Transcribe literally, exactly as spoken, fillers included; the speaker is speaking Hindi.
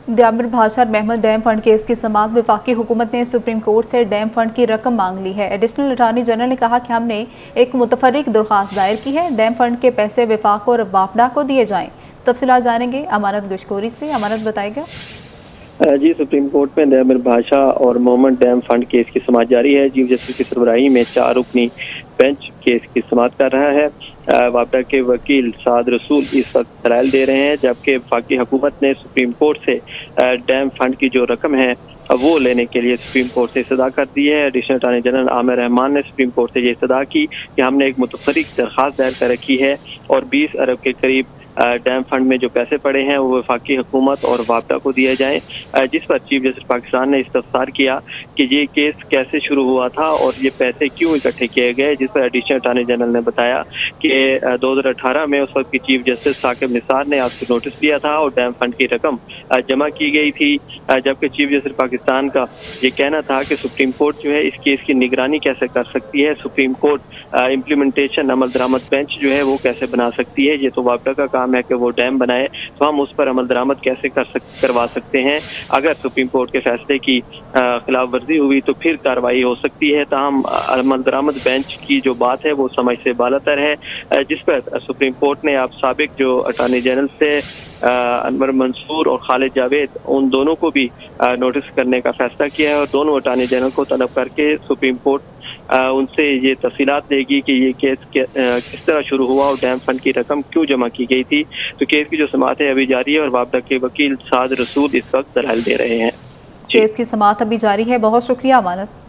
जाबिर भाषा और महमद डैम फंड केस की समाअत वफाकी हुकूमत ने सुप्रीम कोर्ट से डैम फंड की रकम मांग ली है। एडिशनल अटॉर्नी जनरल ने कहा कि हमने एक मुतफर्रिक दरख्वास्त दायर की है, डैम फंड के पैसे वफाक और वापडा को दिए जाएं। तफसीलात जानेंगे अमानत गुशकोरी से। अमानत बताएगा। जी, सुप्रीम कोर्ट में जाबिर भाषा और मोहम्मद डैम फंड केस की समाअत जारी है। चीफ जस्टिस की सरबराही में चार रुकनी बेंच केस की समाअत कर रहा है। वापडा के वकील साद रसूल इस वक्त दलाइल दे रहे हैं, जबकि वफाकी हुकूमत ने सुप्रीम कोर्ट से डैम फंड की जो रकम है वो लेने के लिए सुप्रीम कोर्ट से इस्तदा कर दी है। Additional attorney general Aamir Rehman ने सुप्रीम कोर्ट से ये इस्तदा की कि हमने एक मुतफर्रिक दरख्वास्त दायर कर रखी है और बीस अरब के करीब डैम फंड में जो पैसे पड़े हैं वो वफाकी हुकूमत और वापडा को दिए जाएं, जिस पर चीफ जस्टिस पाकिस्तान ने इस्तफसार किया कि ये केस कैसे शुरू हुआ था और ये पैसे क्यों इकट्ठे किए गए। जिस पर एडिशनल अटॉर्नी जनरल ने बताया कि दो हज़ार अठारह में उस वक्त की चीफ जस्टिस साकिब निसार ने आपको नोटिस दिया था और डैम फंड की रकम जमा की गई थी, जबकि चीफ जस्टिस पाकिस्तान का ये कहना था कि सुप्रीम कोर्ट जो है इस केस की निगरानी कैसे कर सकती है, सुप्रीम कोर्ट इम्प्लीमेंटेशन अमल दरामद बेंच जो है वो कैसे बना सकती है, ये तो वापडा का काम है कि वो डैम बनाए, तो हम उस पर अमल दरामद कैसे कर सक, करवा सकते हैं। अगर सुप्रीम कोर्ट के फैसले की खिलाफ वर्जी हुई तो फिर कार्रवाई हो सकती है। ताहम अमल दरामद बेंच की जो बात है वो समझ से बालातर है, जिस पर सुप्रीम कोर्ट ने आप साबिक जो अटॉर्नी जनरल से अनवर मंसूर और खालिद जावेद उन दोनों को भी नोटिस करने का फैसला किया है और दोनों अटॉर्नी जनरल को तलब करके सुप्रीम कोर्ट उनसे ये तफसीलात देगी कि ये केस किस तरह शुरू हुआ और डैम फंड की रकम क्यों जमा की गई थी। तो केस की जो समाअत है अभी जारी है और वापडा के वकील साद रसूल इस वक्त दलाइल दे रहे हैं। केस की समाअत अभी जारी है। बहुत शुक्रिया अमानत।